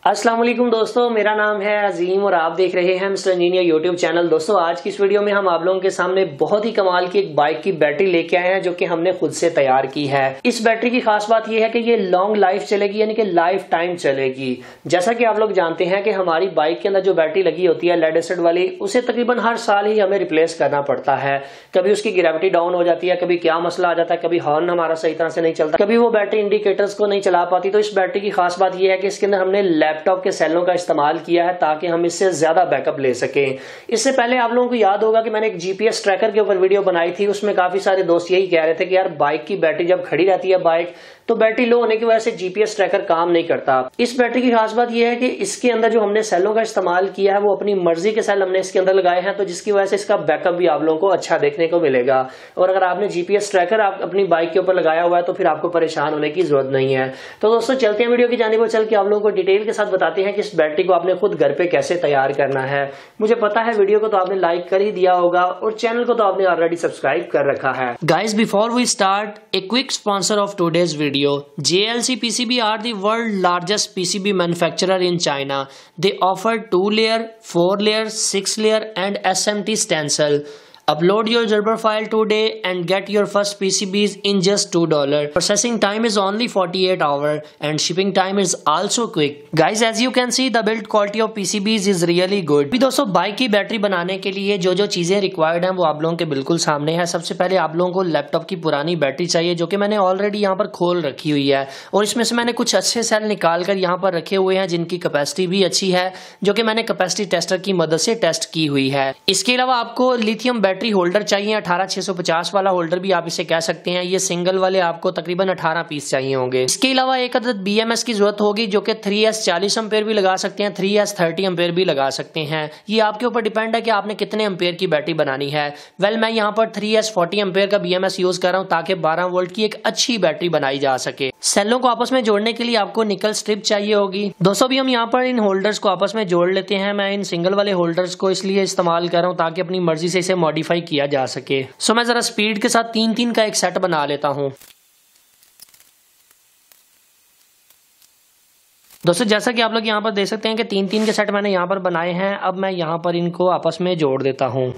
अस्सलाम वालेकुम दोस्तों, मेरा नाम है अजीम और आप देख रहे हैं मिस्टर इंजीनियर यूट्यूब चैनल। दोस्तों आज की इस वीडियो में हम आप लोगों के सामने बहुत ही कमाल की एक बाइक की बैटरी लेके आए हैं जो कि हमने खुद से तैयार की है। इस बैटरी की खास बात यह है कि ये लॉन्ग लाइफ चलेगी, यानी कि लाइफ टाइम चलेगी। जैसा कि आप लोग जानते हैं कि हमारी बाइक के अंदर जो बैटरी लगी होती है लेड एसिड वाली, उसे तकरीबन हर साल ही हमें रिप्लेस करना पड़ता है। कभी उसकी ग्रेविटी डाउन हो जाती है, कभी क्या मसला आ जाता है, कभी हॉर्न हमारा सही तरह से नहीं चलता, कभी वो बैटरी इंडिकेटर्स को नहीं चला पाती। तो इस बैटरी की खास बात यह है कि इसके अंदर हमने लैपटॉप के सेलों का इस्तेमाल किया है ताकि हम इससे ज्यादा बैकअप ले सकें। इससे पहले आप लोगों को याद होगा कि मैंने एक जीपीएस ट्रैकर के ऊपर वीडियो बनाई थी, उसमें काफी सारे दोस्त यही कह रहे थे कि यार बाइक की बैटरी जब खड़ी रहती है बाइक तो बैटरी लो होने की वजह से जीपीएस ट्रैकर काम नहीं करता। इस बैटरी की खास बात यह है कि इसके अंदर जो हमने सेलों का इस्तेमाल किया है वो अपनी मर्जी के सेल हमने इसके अंदर लगाए हैं, तो जिसकी वजह से इसका बैकअप भी आप लोगों को अच्छा देखने को मिलेगा। और अगर आपने जीपीएस ट्रैकर आप अपनी बाइक के ऊपर लगाया हुआ है तो फिर आपको परेशान होने की जरूरत नहीं है। तो दोस्तों चलते हैं वीडियो की जानिब और चल के आप लोगों को डिटेल के साथ बताते हैं कि इस बैटरी को आपने खुद घर पे कैसे तैयार करना है। मुझे पता है वीडियो को तो आपने लाइक कर ही दिया होगा और चैनल को तो आपने ऑलरेडी सब्सक्राइब कर रखा है। Guys, before we start, a quick sponsor of today's video. JLC PCB are the world's largest PCB manufacturer in China. They offer 2-layer, 4-layer, 6-layer and SMT stencil. Upload your Gerber file today and get your first PCBs in just $2. Processing time is only 48 hours and shipping time is also quick. Guys, as you can see, the build quality of PCBs is really good. अभी दोस्तों bike की battery बनाने के लिए जो जो चीजें required हैं वो आप लोगों के बिल्कुल सामने है। सबसे पहले आप लोगों को लैपटॉप की पुरानी बैटरी चाहिए जो कि मैंने ऑलरेडी यहाँ पर खोल रखी हुई है और इसमें से मैंने कुछ अच्छे सेल निकाल कर यहाँ पर रखे हुए हैं जिनकी कैपेसिटी भी अच्छी है, जो कि मैंने कैपेसिटी टेस्टर की मदद से टेस्ट की हुई है। इसके अलावा आपको लिथियम बैटरी होल्डर चाहिए, 18650 वाला होल्डर भी आप इसे कह सकते हैं। ये सिंगल वाले आपको तकरीबन 18 पीस चाहिए होंगे। इसके अलावा एक अदद बीएमएस की जरूरत होगी जो कि 3S 40 एम्पेयर भी लगा सकते हैं, 3S 30 एम्पेयर भी लगा सकते हैं। ये आपके ऊपर डिपेंड है कि आपने कितने एम्पेयर की बैटरी बनानी है। वेल मैं यहाँ पर 3S 40 एम्पेयर का बीएमएस यूज कर रहा हूँ ताकि 12 वोल्ट की एक अच्छी बैटरी बनाई जा सके। सेलों को आपस में जोड़ने के लिए आपको निकल स्ट्रिप चाहिए होगी। दोस्तों भी हम यहाँ पर इन होल्डर्स को आपस में जोड़ लेते हैं। मैं इन सिंगल वाले होल्डर्स को इसलिए इस्तेमाल कर रहा हूँ ताकि अपनी मर्जी से इसे मॉडिफाई किया जा सके। सो मैं जरा स्पीड के साथ 3-3 का एक सेट बना लेता हूं। दोस्तों जैसा कि आप लोग यहां पर देख सकते हैं कि 3-3 के सेट मैंने यहां पर बनाए हैं। अब मैं यहां पर इनको आपस में जोड़ देता हूं।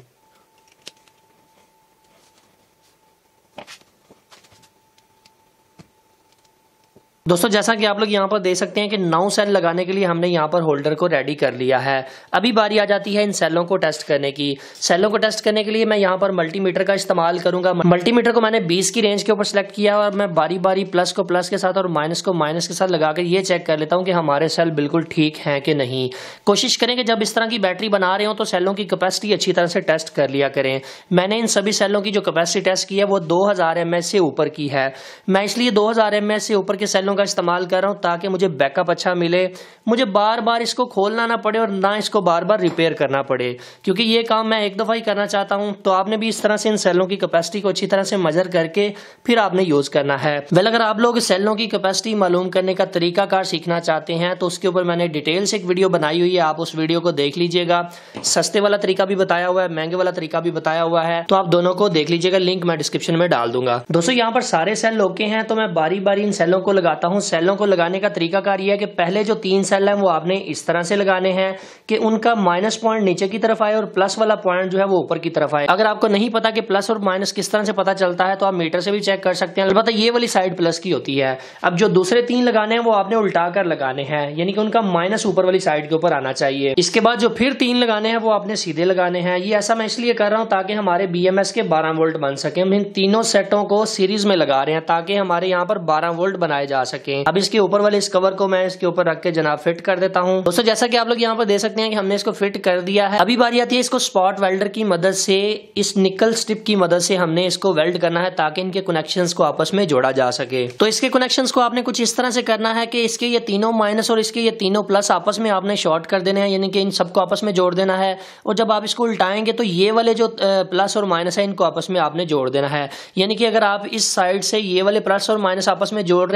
दोस्तों जैसा कि आप लोग यहाँ पर देख सकते हैं कि 9 सेल लगाने के लिए हमने यहाँ पर होल्डर को रेडी कर लिया है। अभी बारी आ जाती है इन सेलों को टेस्ट करने की। सेलों को टेस्ट करने के लिए मैं यहाँ पर मल्टीमीटर का इस्तेमाल करूंगा। मल्टीमीटर को मैंने 20 की रेंज के ऊपर सेलेक्ट किया और मैं बारी बारी प्लस को प्लस के साथ और माइनस को माइनस के साथ लगाकर ये चेक कर लेता हूँ कि हमारे सेल बिल्कुल ठीक हैं कि नहीं। कोशिश करें कि जब इस तरह की बैटरी बना रहे हो तो सेलों की कैपेसिटी अच्छी तरह से टेस्ट कर लिया करें। मैंने इन सभी सेलों की जो कैपेसिटी टेस्ट की है वो 2000 mAh से ऊपर की है। मैं इसलिए 2000 mAh से ऊपर के सेलों का इस्तेमाल कर रहा हूं ताकि मुझे बैकअप अच्छा मिले, मुझे बार बार इसको खोलना ना पड़े और ना इसको बार बार रिपेयर करना पड़े, क्योंकि ये काम मैं एक दफा ही करना चाहता हूं। तो आपने भी इस तरह से इन सेलों की कैपेसिटी को अच्छी तरह से मेजर करके फिर आपने यूज करना है। वेल अगर आप लोग सेलों की कैपेसिटी मालूम करने का तरीकाकार सीखना चाहते हैं तो उसके ऊपर मैंने डिटेल से एक वीडियो बनाई हुई है, आप उस वीडियो को देख लीजिएगा। सस्ते वाला तरीका भी बताया हुआ है, महंगे वाला तरीका भी बताया हुआ है, तो आप दोनों को देख लीजिएगा। लिंक मैं डिस्क्रिप्शन में डाल दूंगा। दोस्तों यहाँ पर सारे सेल ओके हैं तो मैं बारी बारी इन सेलों को लगाता हूँ। सेलों को लगाने का तरीकाकार यह है कि पहले जो 3 सेल है वो आपने इस तरह से लगाने हैं कि उनका माइनस पॉइंट नीचे की तरफ आए और प्लस वाला पॉइंट जो है वो ऊपर की तरफ आए। अगर आपको नहीं पता कि प्लस और माइनस किस तरह से पता चलता है तो आप मीटर से भी चेक कर सकते हैं। अलबत्ता ये वाली साइड प्लस की होती है। अब जो दूसरे 3 लगाने हैं वो आपने उल्टा कर लगाने हैं, यानी कि उनका माइनस ऊपर वाली साइड के ऊपर आना चाहिए। इसके बाद जो फिर 3 लगाने हैं वो आपने सीधे लगाने हैं। ये ऐसा मैं इसलिए कर रहा हूं ताकि हमारे बीएमएस के 12 वोल्ट बन सके। हम इन तीनों सेटों को सीरीज में लगा रहे हैं ताकि हमारे यहाँ पर 12 वोल्ट बनाए जा सके। अब इसके ऊपर वाले इस कवर को मैं इसके ऊपर रख के जनाब फिट कर देता हूं। दोस्तों जैसा कि आप लोग यहाँ पर देख सकते हैं कि हमने इसको फिट कर दिया है। अभी बारी आती है इसको स्पॉट वेल्डर की मदद से, इस निकल स्ट्रिप की मदद से हमने इसको वेल्ड करना है ताकि इनके कनेक्शंस को आपस में जोड़ा जा सके। तो इसके कनेक्शंस को आपने कुछ इस तरह से करना है कि इसके ये तीनों माइनस और इसके ये तीनों प्लस आपस में आपने शॉर्ट कर देने हैं, यानी कि इन सबको आपस में जोड़ देना है। और जब आप इसको उल्टाएंगे तो ये वाले जो प्लस और माइनस है इनको आपस में आपने जोड़ देना है। यानी कि अगर आप इस साइड से ये वाले प्लस और माइनस आपस में जोड़ रहे हैं तो इस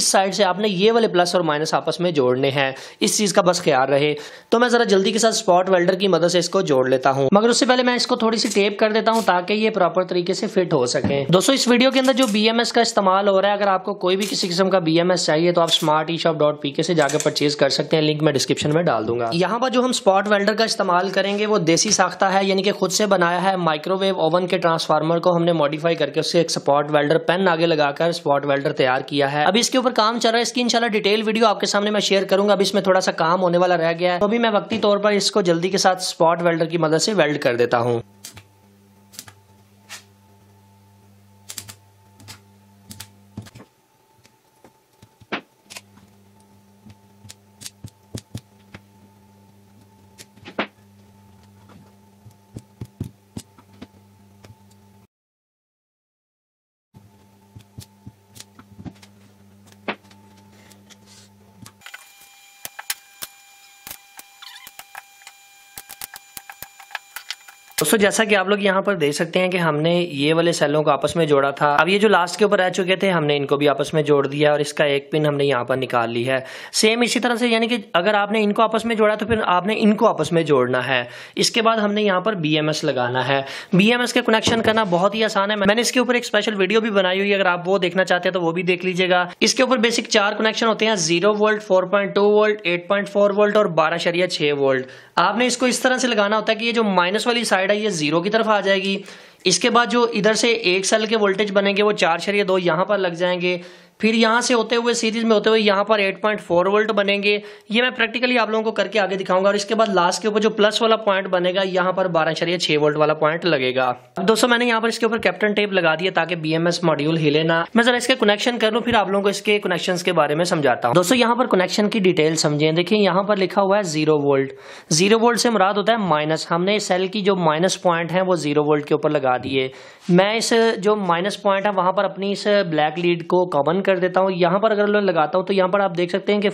इस साइड से आपने ये वाले प्लस और माइनस आपस में जोड़ने हैं, इस चीज का बस ख्याल रहे। तो मैं जरा जल्दी के साथ स्पॉट वेल्डर की मदद से इसको जोड़ लेता हूँ, मगर उससे पहले मैं इसको थोड़ी सी टेप कर देता हूँ ताकि ये प्रॉपर तरीके से फिट हो सके। दोस्तों इस वीडियो के अंदर जो BMS का इस्तेमाल हो रहा है, अगर आपको कोई भी किसी किस्म का BMS चाहिए तो आप smarteshop.pk से जाकर परचेज कर सकते हैं, लिंक मैं डिस्क्रिप्शन में डाल दूंगा। यहाँ पर जो हम स्पॉट वेल्डर का इस्तेमाल करेंगे वो देसी साख्ता है, यानी कि खुद से बनाया है। माइक्रोवेव ओवन के ट्रांसफार्मर को हमने मॉडिफाई करके उससे एक स्पॉट वेल्डर पेन आगे लगाकर स्पॉट वेल्डर तैयार किया है। अभी इसके ऊपर काम चल रहा है, इसकी इंशाल्लाह डिटेल वीडियो आपके सामने मैं शेयर करूंगा। अभी इसमें थोड़ा सा काम होने वाला रह गया है, तो अभी मैं वक्ती तौर पर इसको जल्दी के साथ स्पॉट वेल्डर की मदद से वेल्ड कर देता हूँ। दोस्तों जैसा कि आप लोग यहाँ पर देख सकते हैं कि हमने ये वाले सेलों को आपस में जोड़ा था। अब ये जो लास्ट के ऊपर रह चुके थे हमने इनको भी आपस में जोड़ दिया और इसका एक पिन हमने यहाँ पर निकाल ली है। सेम इसी तरह से, यानी कि अगर आपने इनको आपस में जोड़ा तो फिर आपने इनको आपस में जोड़ना है। इसके बाद हमने यहाँ पर BMS लगाना है। BMS के कनेक्शन करना बहुत ही आसान है, मैंने इसके ऊपर एक स्पेशल वीडियो भी बनाई हुई है, अगर आप वो देखना चाहते हैं तो वो भी देख लीजिएगा। इसके ऊपर बेसिक 4 कनेक्शन होते हैं, 0 वोल्ट, 4.2 वोल्ट, 8.4 वोल्ट और 12.6 वोल्ट। आपने इसको इस तरह से लगाना होता है कि ये जो माइनस वाली साइड है ये 0 की तरफ आ जाएगी। इसके बाद जो इधर से एक सेल के वोल्टेज बनेंगे वो 4.2 यहाँ पर लग जाएंगे। फिर यहाँ से होते हुए सीरीज में होते हुए यहाँ पर 8.4 वोल्ट बनेंगे। ये मैं प्रैक्टिकली आप लोगों को करके आगे दिखाऊंगा। और इसके बाद लास्ट के ऊपर जो प्लस वाला पॉइंट बनेगा यहाँ पर 12.6 वोल्ट वाला पॉइंट लगेगा। अब दोस्तों मैंने यहाँ पर इसके ऊपर कैप्टन टेप लगा दिया ताकि BMS मॉड्यूल हिले ना। मैं जरा इसके कनेक्शन कर लूँ, फिर आप लोगों को इसके कनेक्शन के बारे में समझाता हूँ। दोस्तों यहाँ पर कनेक्शन की डिटेल समझें। देखिए यहाँ पर लिखा हुआ है 0 वोल्ट। 0 वोल्ट से मुराद होता है माइनस। हमने सेल की जो माइनस पॉइंट है वो 0 वोल्ट के ऊपर लगा दिए। मैं इस जो माइनस पॉइंट है वहां पर अपनी इस ब्लैक लीड को कॉमन कर देता हूं। यहाँ पर अगर मैं लगाता हूं तो यहाँ पर आप देख सकते हैं कि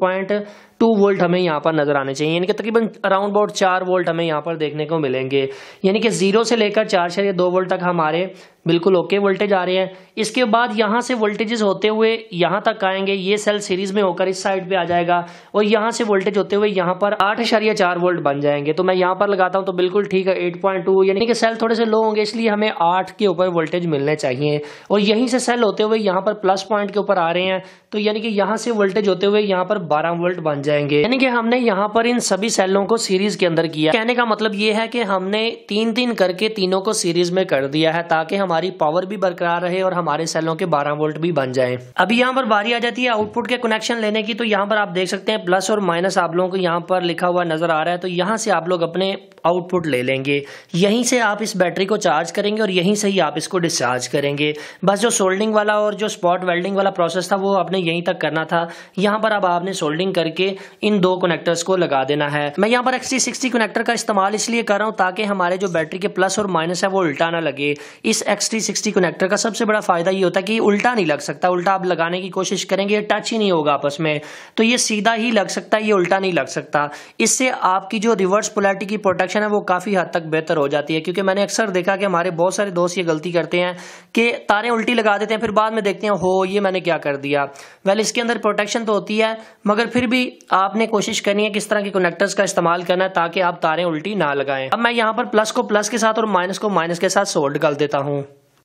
4.2 वोल्ट हमें यहाँ पर नजर आने चाहिए, यानी कि तकरीबन अराउंड अबाउट 4 वोल्ट हमें यहाँ पर देखने को मिलेंगे। यानी कि 0 से लेकर 4.2 वोल्ट तक हमारे बिल्कुल ओके वोल्टेज आ रहे हैं। इसके बाद यहाँ से वोल्टेजेस होते हुए यहाँ तक आएंगे, ये सेल सीरीज में होकर इस साइड पे आ जाएगा और यहाँ से वोल्टेज होते हुए यहाँ पर 8.4 वोल्ट बन जाएंगे। तो मैं यहाँ पर लगाता हूँ तो बिल्कुल ठीक है 8.2, यानी कि सेल थोड़े से लो होंगे इसलिए हमें 8 के ऊपर वोल्टेज मिलने चाहिए। और यहीं से सेल होते हुए यहाँ पर प्लस पॉइंट के ऊपर आ रहे हैं, तो यानी कि यहाँ से वोल्टेज होते हुए यहाँ पर 12 वोल्ट बन जाएंगे। यानी कि हमने यहाँ पर इन सभी सेलों को सीरीज के अंदर किया। कहने का मतलब ये है कि हमने 3-3 करके तीनों को सीरीज में कर दिया है ताकि हमारी पावर भी बरकरार रहे और हमारे सेलों के 12 वोल्ट भी बन जाएं। अभी यहाँ पर बारी आ जाती है आउटपुट के कनेक्शन लेने की। तो यहाँ पर आप देख सकते हैं प्लस और माइनस आप लोगों को यहाँ पर लिखा हुआ नजर आ रहा है। तो यहाँ से आप लोग अपने आउटपुट ले लेंगे, यहीं से आप इस बैटरी को चार्ज करेंगे और यहीं से ही आप इसको डिस्चार्ज करेंगे। बस जो सोल्डिंग वाला और जो स्पॉट वेल्डिंग वाला प्रोसेस था वो आपने यहीं तक करना था। यहाँ पर अब आपने सोल्डिंग करके इन 2 कनेक्टर्स को लगा देना है। मैं यहाँ पर XT60 कनेक्टर का इस्तेमाल इसलिए कर रहा हूँ ताकि हमारे जो बैटरी के प्लस और माइनस है वो उल्टा ना लगे। इस XT60 कनेक्टर का सबसे बड़ा फायदा ये होता है कि उल्टा नहीं लग सकता। उल्टा आप लगाने की कोशिश करेंगे टच ही नहीं होगा आपस में, तो ये सीधा ही लग सकता है, ये उल्टा नहीं लग सकता। इससे आपकी जो रिवर्स पोलैरिटी की प्रोटेक्शन है वो काफी हद तक बेहतर हो जाती है। क्योंकि मैंने अक्सर देखा कि हमारे बहुत सारे दोस्त ये गलती करते हैं कि तारें उल्टी लगा देते हैं, फिर बाद में देखते हैं हो ये मैंने क्या कर दिया। वेल इसके अंदर प्रोटेक्शन तो होती है मगर फिर भी आपने कोशिश करनी है किस तरह के कनेक्टर्स का इस्तेमाल करना है ताकि आप तारें उल्टी ना लगाएं। अब मैं यहाँ पर प्लस को प्लस के साथ और माइनस को माइनस के साथ सोल्ड कर देता हूँ।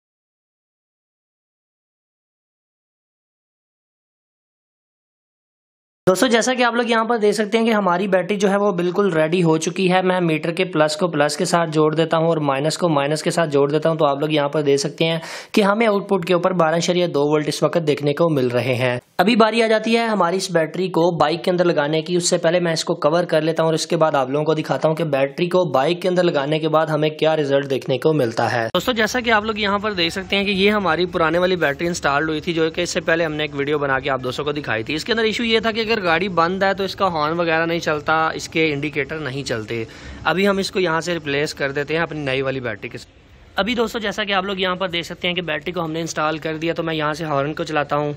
दोस्तों जैसा कि आप लोग यहाँ पर देख सकते हैं कि हमारी बैटरी जो है वो बिल्कुल रेडी हो चुकी है। मैं मीटर के प्लस को प्लस के साथ जोड़ देता हूँ और माइनस को माइनस के साथ जोड़ देता हूँ। तो आप लोग यहाँ पर देख सकते हैं कि हमें आउटपुट के ऊपर 12.2 वोल्ट इस वक्त देखने को मिल रहे हैं। अभी बारी आ जाती है हमारी इस बैटरी को बाइक के अंदर लगाने की। उससे पहले मैं इसको कवर कर लेता हूँ और इसके बाद आप लोगों को दिखाता हूँ कि बैटरी को बाइक के अंदर लगाने के बाद हमें क्या रिजल्ट देखने को मिलता है। दोस्तों जैसा कि आप लोग यहाँ पर देख सकते हैं कि ये हमारी पुराने वाली बैटरी इंस्टॉल्ड हुई थी, जो कि इससे पहले हमने एक वीडियो बना के आप दोस्तों को दिखाई थी। इसके अंदर इशू ये था कि अगर गाड़ी बंद है तो इसका हॉर्न वगैरह नहीं चलता, इसके इंडिकेटर नहीं चलते। अभी हम इसको यहाँ से रिप्लेस कर देते हैं अपनी नई वाली बैटरी के साथ। अभी दोस्तों जैसा कि आप लोग यहाँ पर देख सकते हैं कि बैटरी को हमने इंस्टॉल कर दिया। तो मैं यहाँ से हॉर्न को चलाता हूँ,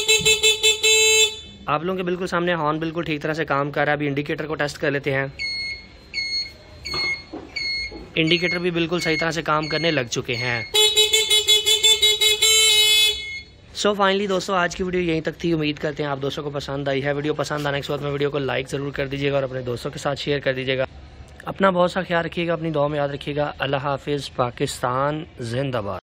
आप लोगों के बिल्कुल सामने हॉर्न बिल्कुल ठीक तरह से काम कर रहा है। अभी इंडिकेटर को टेस्ट कर लेते हैं। इंडिकेटर भी बिल्कुल सही तरह से काम करने लग चुके हैं। सो फाइनली दोस्तों आज की वीडियो यहीं तक थी। उम्मीद करते हैं आप दोस्तों को पसंद आई है। वीडियो पसंद आने के बाद में वीडियो को लाइक ज़रूर कर दीजिएगा और अपने दोस्तों के साथ शेयर कर दीजिएगा। अपना बहुत सा ख्याल रखिएगा, अपनी दुआ में याद रखिएगा। अल्लाह हाफिज़। पाकिस्तान जिंदाबाद।